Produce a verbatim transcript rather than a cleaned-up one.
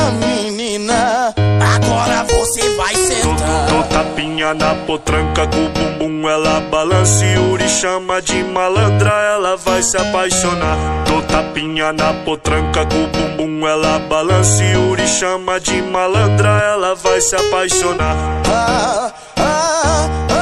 menina, agora você vai sentar. Dou tapinha na potranca com o bumbum, ela balança e Yuri chama de malandra, ela vai se apaixonar. Dou tapinha na potranca com o bumbum, ela balança e Yuri chama de malandra, ela vai se apaixonar. Ah, ah, ah.